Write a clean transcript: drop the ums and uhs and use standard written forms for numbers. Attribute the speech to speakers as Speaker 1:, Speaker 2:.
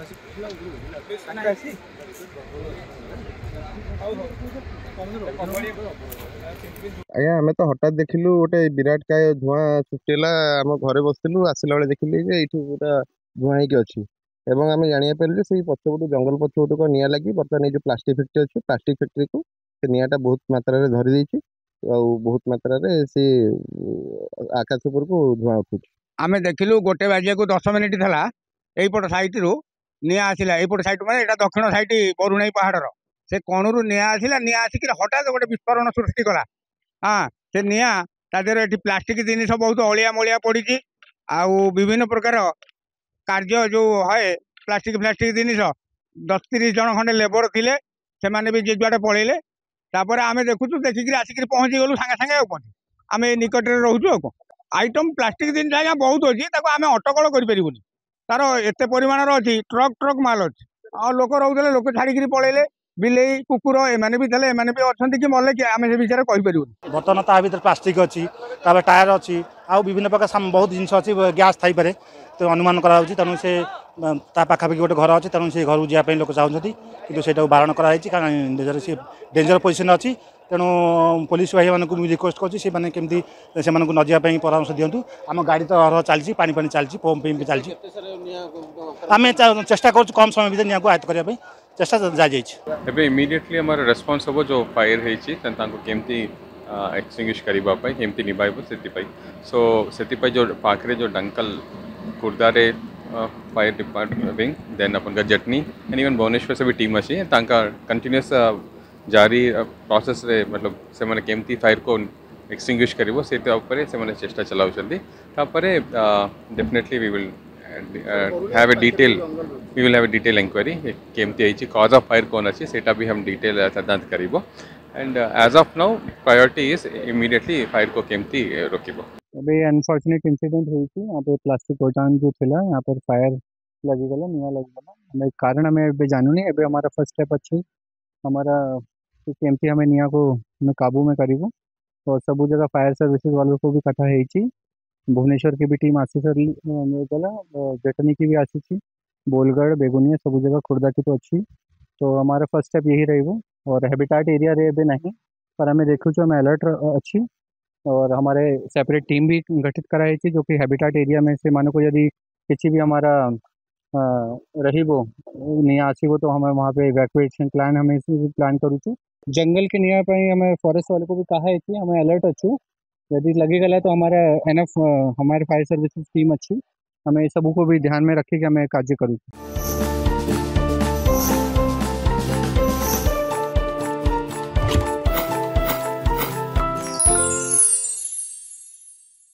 Speaker 1: आज्ञा आम तो हठात देखिलु गोटे विराट काय धुआं सृष्टि आम घरे बसलु आसला बेले देखिली ये पूरा धुआं होगी अच्छी एवं आम जाना पारे से पछपटू जंगल पछपटू को निआ लगी बर्तमान जो प्लास्टिक फैक्ट्री अच्छी प्लास्टिक फैक्ट्री को निआटा बहुत मात्रा धरी देती बहुत मात्रा से आकाश उपर को धुआं उठू
Speaker 2: आम देखिलु गोटे बाजिया को 10 मिनिट था यहीपट साइट रू निआ आसला यहीपट साइट माने एटा दक्षिण साइट बरुणाई पहाड़र से कणु निआ आसला निआ आसिक हठात गोटे विस्फोरण सृष्टि कला। हाँ से निआ तादेह ये प्लास्टिक जिनिस बहुत अलिया मलिया पड़ी आउ विभिन्न प्रकार कार्य जो है प्लास्टिक फ्लास्टिक जिनिस 10-30 जन खंडे लेबर थिले से माने भी जे जुआड़े पलैले तापर आम देखुचु देखिक आसिक पहुँची गलु सागे सागे आम निकट में रोचु आइटम प्लास्टिक जिनिस आज्ञा बहुत अच्छी आम अटकल कर तार एत परिमाण अच्छी ट्रक ट्रक माल अच्छी आ लोक रोते लोक छाड़ी पलैले बिलेई कुकुर एमाने भी थे एमाने भी अच्छा कि मले कि आम से विषय कहीपर
Speaker 3: बर्तमान ता भर प्लास्टिक अच्छी टायर अच्छी आउ विभिन्न प्रकार बहुत जिन अच्छी गैस थी तो अनुमान कराऊँ तेणु से पाखापाखि गोटे घर अच्छी तेणु से घर को जावाई लोक चाहते कि से बारण कराई कारण सी डेंजर पोजिशन अच्छी तेणु पुलिस भाई मानक रिक्वेस्ट करमती से न जावाई परामर्श दिंतु आम गाड़ी तो हर चलती पानी पानी चलती पंप भी चलती आम चेष्टा कर कम समय भर निआ को आयत्त करने चेष्टा जाए
Speaker 4: इमिडिएटली आम रेस्पॉन्स हम जो फायर होती एक्सटिंग्विश करने केमती निभाइब से सो से जो पाखे जो डंकल खुर्दारे फायर डिपार्टमेंट विंग देन अपन जटनी एंड इवन भुवनेश्वर से भी टीम अच्छी कंटिन्यूअस जारी प्रोसेस रे मतलब से माने केमती फायर को एक्सटिंग्विश करिवो से माने चेष्टा चलाउछंती तापरे definitely we will have a detail inquiry केमती आइछि कॉज ऑफ फायर कोन अछि सेटा भी हम डिटेल तदंत करिवो and as of now priority is immediately fire को केमती रोकिबो।
Speaker 5: अभी अनफॉर्चुनेट इंसिडेंट होती यहाँ पे प्लास्टिक गोदाम जो थिला यहाँ पर फायर लगिगला निआ लगिगला हमें कारण हमें जानू नहीं एबे हमारा फर्स्ट स्टेप अच्छी हमारा केमती हमें निआ को हमें काबू में करिवो और सब जगह फायर सर्विसेज वालों को भी कथा है भुवनेश्वर की भी टीम आसी सर गला जटनी की भी आसी बोलगढ़ बेगुनिया सब जगह खुर्दा की तो अच्छी तो हमारा फर्स्ट स्टेप यही रहेगा और हैबिटाट एरिया रहे भी नहीं पर हमें देखो जो हमें अलर्ट अच्छी और हमारे सेपरेट टीम भी गठित कराई थी जो कि हैबिटाट एरिया में से मानो को यदि किसी भी हमारा रही वो निया आसी वो तो हमें वहाँ पे इवैक्यूएशन प्लान हमें प्लान करूँ जंगल के निया पर हमें फॉरेस्ट वाले को भी कहा है कि हमें अलर्ट अच्छू यदि लगेगा तो हमारा एनएफ हमारे फायर सर्विसेज टीम अच्छी हमें सबको भी ध्यान में रखे कि हमें कार्य करूँ।